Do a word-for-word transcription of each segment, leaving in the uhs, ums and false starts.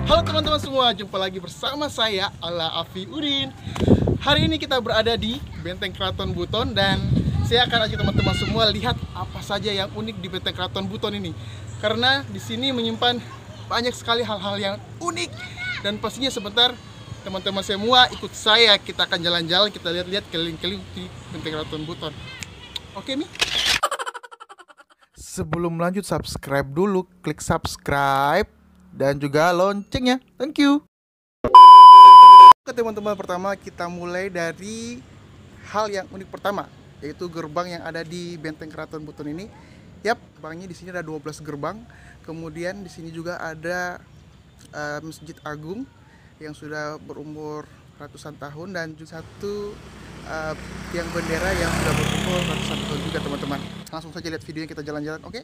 Halo teman-teman semua, jumpa lagi bersama saya Ala Afi Udin. Hari ini kita berada di Benteng Keraton Buton dan saya akan ajak teman-teman semua lihat apa saja yang unik di Benteng Keraton Buton ini. Karena di sini menyimpan banyak sekali hal-hal yang unik dan pastinya sebentar teman-teman semua ikut saya, kita akan jalan-jalan, kita lihat-lihat keliling-keliling di Benteng Keraton Buton. Oke Mi? Sebelum lanjut, subscribe dulu, klik subscribe dan juga loncengnya. Thank you. Oke teman-teman, pertama kita mulai dari hal yang unik pertama, yaitu gerbang yang ada di Benteng Keraton Buton ini. Yap, gerbangnya di sini ada dua belas gerbang. Kemudian di sini juga ada uh, Masjid Agung yang sudah berumur ratusan tahun dan juga satu uh, tiang bendera yang sudah berumur ratusan tahun juga teman-teman. Langsung saja lihat videonya, kita jalan-jalan, oke? Okay?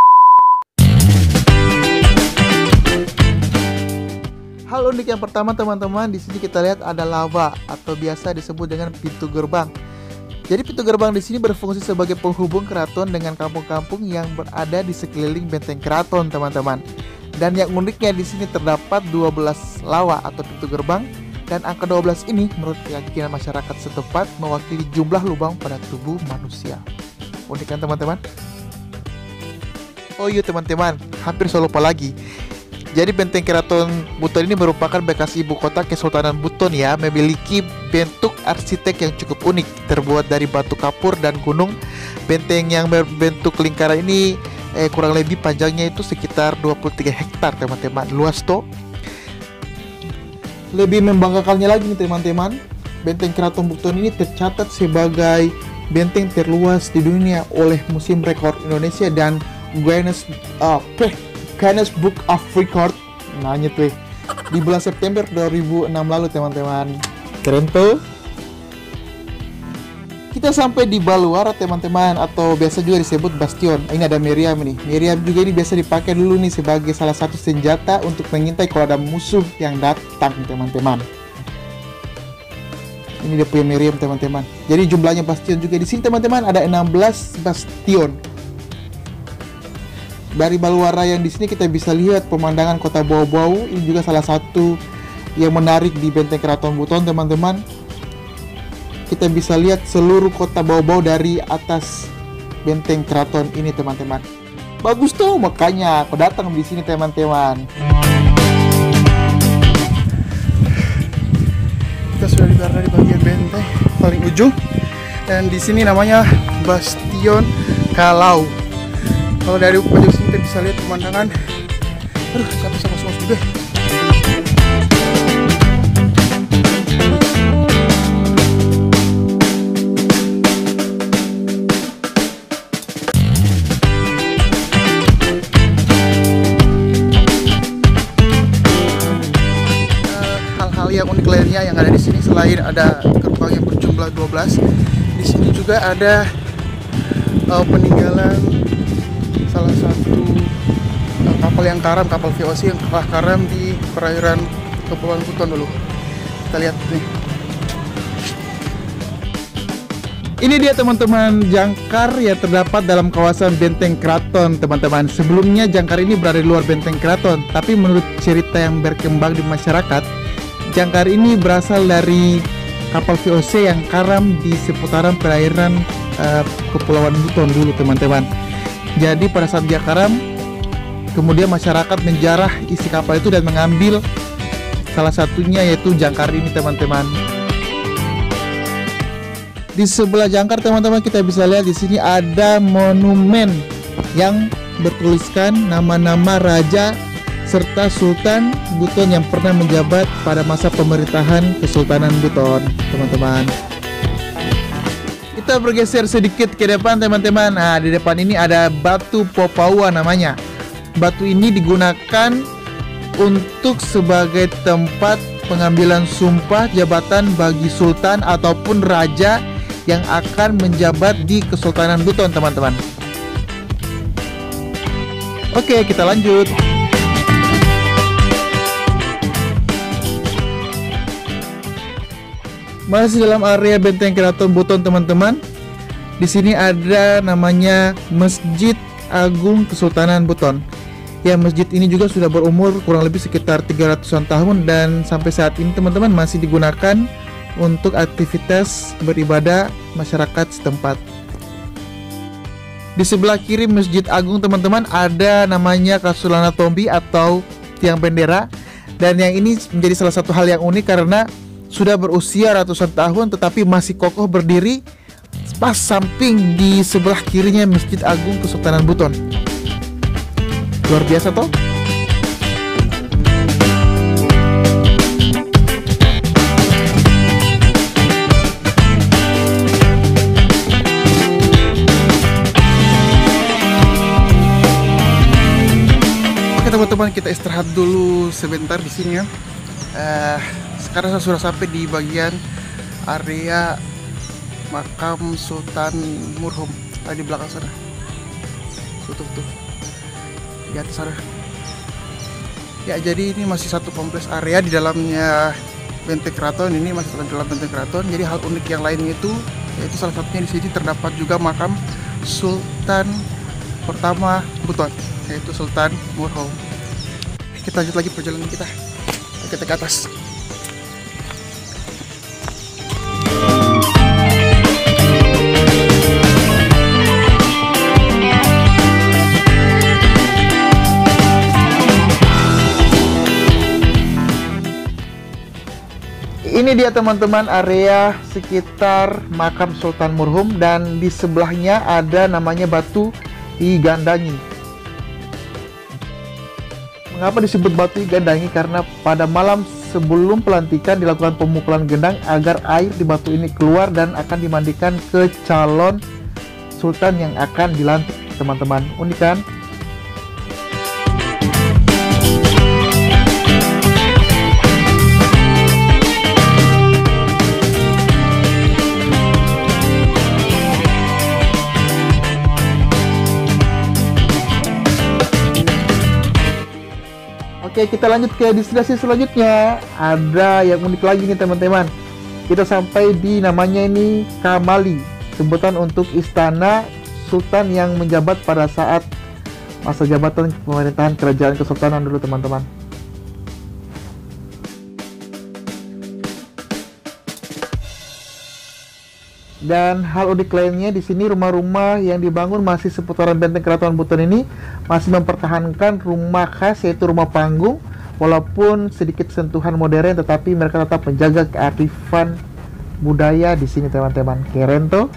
Hal unik yang pertama teman-teman, di sini kita lihat ada lava atau biasa disebut dengan pintu gerbang. Jadi pintu gerbang di sini berfungsi sebagai penghubung keraton dengan kampung-kampung yang berada di sekeliling benteng keraton, teman-teman. Dan yang uniknya di sini terdapat dua belas lava atau pintu gerbang, dan angka dua belas ini menurut keyakinan masyarakat setempat mewakili jumlah lubang pada tubuh manusia. Unik kan teman-teman? Oh iya teman-teman, hampir saya lupa lagi. Jadi Benteng Keraton Buton ini merupakan bekas ibu kota Kesultanan Buton ya, memiliki bentuk arsitek yang cukup unik, terbuat dari batu kapur dan gunung. Benteng yang berbentuk lingkaran ini eh, kurang lebih panjangnya itu sekitar dua puluh tiga hektar teman-teman, luas toh. Lebih membanggakannya lagi nih teman-teman, Benteng Keraton Buton ini tercatat sebagai benteng terluas di dunia oleh Museum Rekor Indonesia dan Guinness uh, Guinness Book of Record. Nanya tuh di bulan September dua ribu enam lalu teman-teman. Keren tuh. Kita sampai di Baluara teman-teman, atau biasa juga disebut bastion. Ini ada meriam nih. Meriam juga ini biasa dipakai dulu nih sebagai salah satu senjata untuk mengintai kalau ada musuh yang datang teman-teman. Ini dia punya meriam teman-teman. Jadi jumlahnya bastion juga di sini teman-teman, ada enam belas bastion. Dari Baluara yang di sini kita bisa lihat pemandangan kota Bau-Bau. Ini juga salah satu yang menarik di Benteng Keraton Buton teman-teman. Kita bisa lihat seluruh kota Bau-Bau dari atas Benteng Keraton ini teman-teman. Bagus tuh, makanya aku datang di sini teman-teman. Kita sudah berada di bagian benteng paling ujung dan di sini namanya Bastion Kalau. Kalau dari pojok sini kita bisa lihat pemandangan. Aduh, capek sama semua juga. Hal-hal yang unik lainnya yang ada di sini selain ada gerbang yang berjumlah dua belas, di sini juga ada uh, peninggalan salah satu uh, kapal yang karam, kapal V O C yang telah karam di perairan Kepulauan Buton dulu. Kita lihat nih. Ini dia teman-teman, jangkar yang terdapat dalam kawasan Benteng Keraton teman-teman. Sebelumnya jangkar ini berada di luar Benteng Keraton, tapi menurut cerita yang berkembang di masyarakat, jangkar ini berasal dari kapal V O C yang karam di seputaran perairan uh, Kepulauan Buton dulu teman-teman. Jadi pada saat dia karam, kemudian masyarakat menjarah isi kapal itu dan mengambil salah satunya yaitu jangkar ini teman-teman. Di sebelah jangkar teman-teman kita bisa lihat di sini ada monumen yang bertuliskan nama-nama raja serta sultan Buton yang pernah menjabat pada masa pemerintahan Kesultanan Buton teman-teman. Kita bergeser sedikit ke depan teman-teman. Nah, di depan ini ada batu Popawa namanya. Batu ini digunakan untuk sebagai tempat pengambilan sumpah jabatan bagi sultan ataupun raja yang akan menjabat di Kesultanan Buton teman-teman. Oke, kita lanjut. Masih dalam area Benteng Keraton Buton teman-teman. Di sini ada namanya Masjid Agung Kesultanan Buton. Ya, masjid ini juga sudah berumur kurang lebih sekitar tiga ratusan tahun dan sampai saat ini teman-teman masih digunakan untuk aktivitas beribadah masyarakat setempat. Di sebelah kiri Masjid Agung teman-teman ada namanya Kasulana Tombi atau tiang bendera, dan yang ini menjadi salah satu hal yang unik karena sudah berusia ratusan tahun tetapi masih kokoh berdiri pas samping di sebelah kirinya Masjid Agung Kesultanan Buton. Luar biasa toh? Oke teman-teman, kita istirahat dulu sebentar di sini ya. Uh, sekarang saya sudah sampai di bagian area makam Sultan Murhum. Ada di belakang sana. Tutup tuh. Di atas sana. Ya, jadi ini masih satu kompleks area di dalamnya Benteng Keraton. Ini masih di dalam Benteng Keraton. Jadi hal unik yang lainnya itu yaitu salah satunya di sini terdapat juga makam Sultan pertama Buton, yaitu Sultan Murhum. Kita lanjut lagi perjalanan kita. Kita ke atas. Ini dia teman-teman area sekitar makam Sultan Murhum, dan di sebelahnya ada namanya batu Igandangi. Mengapa disebut batu Igandangi? Karena pada malam sebelum pelantikan dilakukan pemukulan gendang agar air di batu ini keluar dan akan dimandikan ke calon sultan yang akan dilantik teman-teman. Unik kan? Oke, kita lanjut ke destinasi selanjutnya. Ada yang unik lagi nih teman-teman. Kita sampai di namanya ini Kamali, sebutan untuk istana sultan yang menjabat pada saat masa jabatan pemerintahan kerajaan kesultanan dulu teman-teman. Dan hal unik lainnya di sini, rumah-rumah yang dibangun masih seputaran Benteng Keraton Buton ini masih mempertahankan rumah khas, yaitu rumah panggung. Walaupun sedikit sentuhan modern, tetapi mereka tetap menjaga kearifan budaya di sini teman-teman. Keren tuh.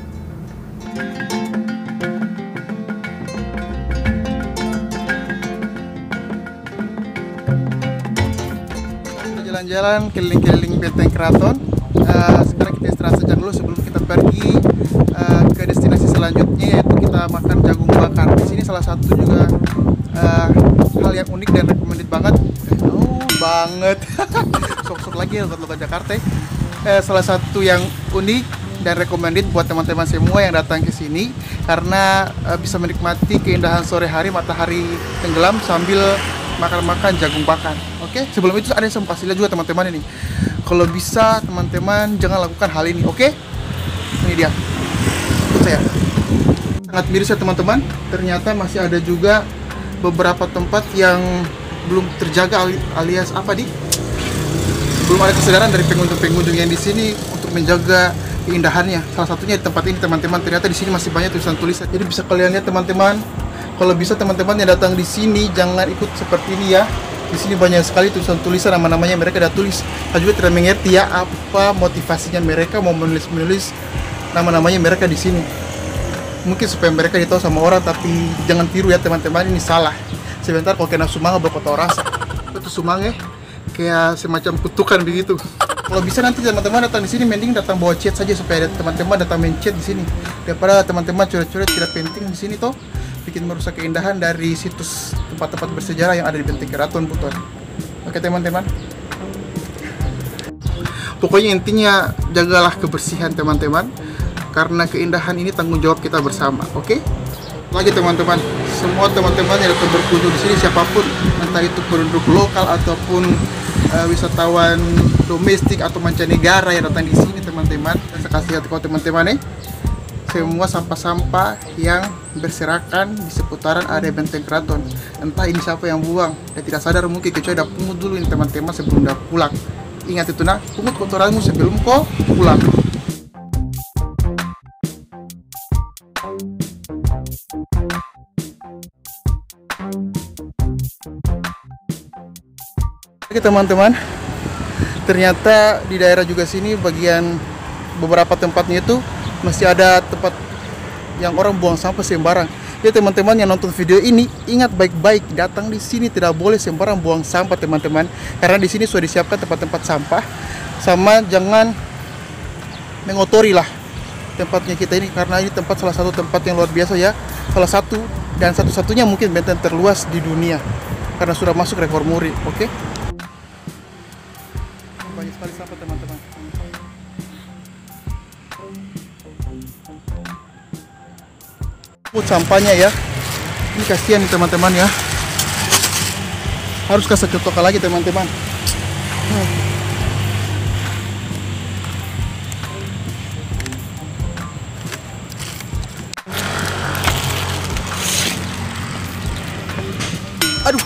Jalan-jalan keliling-keliling Benteng Keraton. Uh, sekarang kita istirahat saja dulu sebelum kita pergi uh, ke destinasi selanjutnya, yaitu kita makan jagung bakar. Di sini salah satu juga uh, hal yang unik dan recommended banget. Oh banget, sok-sok lagi ya buat Jakarta. Uh, salah satu yang unik dan recommended buat teman-teman semua yang datang ke sini karena uh, bisa menikmati keindahan sore hari, matahari tenggelam sambil makan-makan jagung bakar. Oke, sebelum itu ada yang sempat kasih lihat juga teman-teman ini. Kalau bisa teman-teman jangan lakukan hal ini, oke? Ini dia. Ikut saya. Sangat miris ya teman-teman. Ternyata masih ada juga beberapa tempat yang belum terjaga alias apa di? Belum ada kesadaran dari pengunjung-pengunjung yang di sini untuk menjaga keindahannya. Salah satunya di tempat ini teman-teman. Ternyata di sini masih banyak tulisan-tulisan. Jadi bisa kalian lihat teman-teman. Kalau bisa teman-teman yang datang di sini jangan ikut seperti ini ya. Di sini banyak sekali tulisan-tulisan, nama-namanya mereka udah tulis. Saya juga tidak mengerti ya apa motivasinya mereka mau menulis-menulis nama-namanya mereka di sini. Mungkin supaya mereka ditahu sama orang, tapi jangan tiru ya teman-teman, ini salah. Sebentar kalau kena sumanga berkotor rasa. Itu sumanga kayak semacam kutukan begitu. Kalau bisa nanti teman-teman datang di sini mending datang bawa chat saja supaya teman-teman datang main chat di sini. Daripada teman-teman coret-coret tidak penting di sini toh. Bikin merusak keindahan dari situs tempat-tempat bersejarah yang ada di Benteng Keraton Buton. Oke teman-teman. Pokoknya intinya jagalah kebersihan teman-teman, karena keindahan ini tanggung jawab kita bersama. Oke? Lagi teman-teman, semua teman-teman yang datang berkunjung di sini siapapun, entah itu penduduk lokal ataupun uh, wisatawan domestik atau mancanegara yang datang di sini teman-teman, saya kasih hati kau teman-teman nih. semua sampah-sampah yang berserakan di seputaran area Benteng Keraton. Entah ini siapa yang buang, dan tidak sadar mungkin kecuali udah pungut dulu ini teman-teman sebelum udah pulang. Ingat itu nah, pungut kotoranmu sebelum kau pulang. Oke teman-teman, ternyata di daerah juga sini bagian beberapa tempatnya itu masih ada tempat yang orang buang sampah sembarang. Jadi teman-teman yang nonton video ini, ingat baik-baik, datang di sini tidak boleh sembarang buang sampah teman-teman, karena di sini sudah disiapkan tempat-tempat sampah. Sama jangan mengotori lah tempatnya kita ini, karena ini tempat salah satu tempat yang luar biasa ya, salah satu dan satu-satunya mungkin benteng terluas di dunia karena sudah masuk rekor muri. Oke, banyak sekali sampah teman-teman. Put sampahnya ya, ini kasihan nih teman-teman ya, harus kasih contoh lagi teman-teman. Aduh,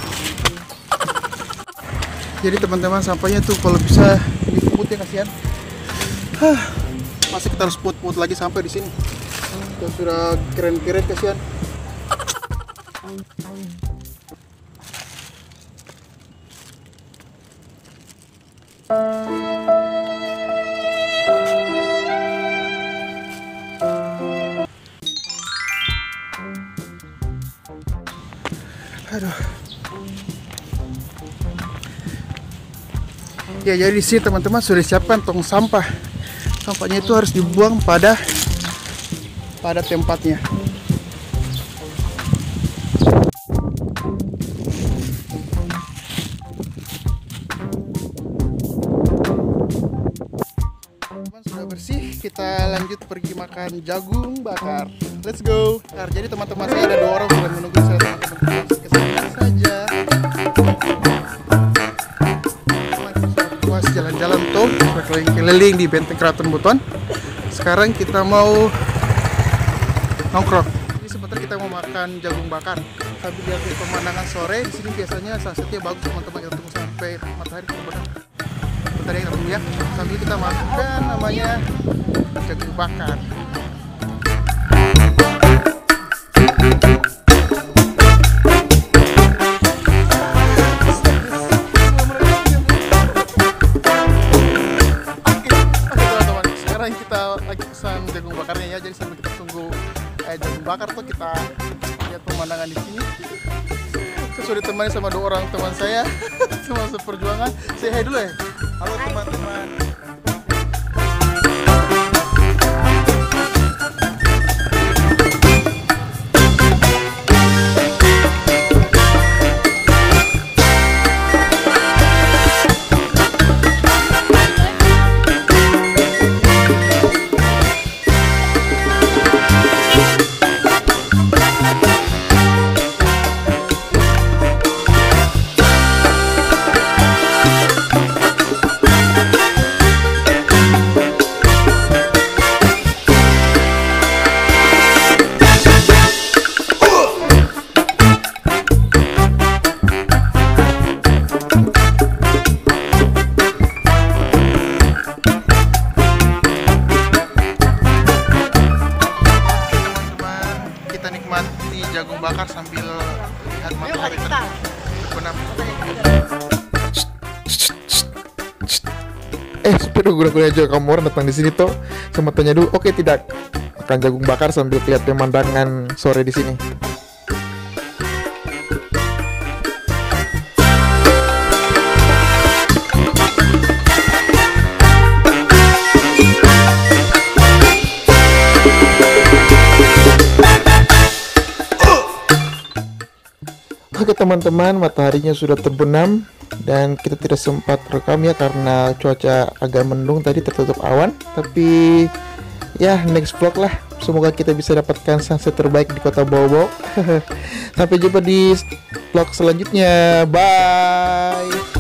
jadi teman-teman sampahnya tuh kalau bisa dipungut ya, kasihan. Hah, masih kita harus put-put lagi sampai di sini. Kita sudah keren-keren, kasihan. Aduh. Ya, jadi di sini teman-teman sudah disiapkan tong sampah. Sampahnya itu harus dibuang pada pada tempatnya. Teman sudah bersih, kita lanjut pergi makan jagung bakar. Let's go. Nah, jadi teman-teman saya ada dua orang sudah menunggu saya, teman-teman. Kesana saja. Puas jalan-jalan tuh, keliling-keliling di Benteng Keraton Buton. Sekarang kita mau nongkrong. Ini sebentar kita mau makan jagung bakar sambil lihat pemandangan sore. Di sini biasanya sunsetnya bagus teman-teman. Kita tunggu sampai matahari terbenam. Bentar ya, kita tunggu ya. Sambil kita makan namanya jagung bakar. Kita lagi pesan jagung bakarnya ya, jadi sambil kita tunggu eh, jagung bakar tuh kita lihat pemandangan di sini. Saya sudah ditemani sama dua orang teman saya, teman seperjuangan. Say hi dulu ya. Halo teman-teman. Nikmati jagung bakar sambil lihat matahari terbenam. Eh, sepeda guna-guna aja kamu orang datang di sini tuh, sama tanya dulu, oke tidak makan jagung bakar sambil lihat pemandangan sore di sini. Oke teman-teman, mataharinya sudah terbenam dan kita tidak sempat rekam ya karena cuaca agak mendung tadi, tertutup awan. Tapi ya next vlog lah, semoga kita bisa dapatkan sunset terbaik di kota Bau-Bau. Sampai jumpa di vlog selanjutnya, bye.